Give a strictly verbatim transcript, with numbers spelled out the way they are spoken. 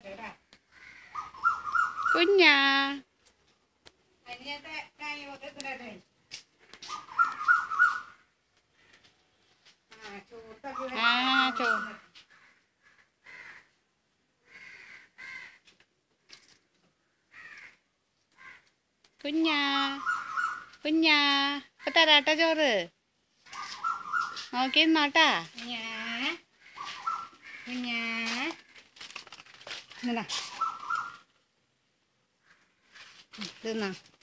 കുഞ്ഞാ ആ ചോ കുഞ്ഞാ കുഞ്ഞാ ഇപ്പൊ തരാട്ടോ ചോറ് നോക്കി നോട്ടാ കുഞ്ഞാ തിന്നാ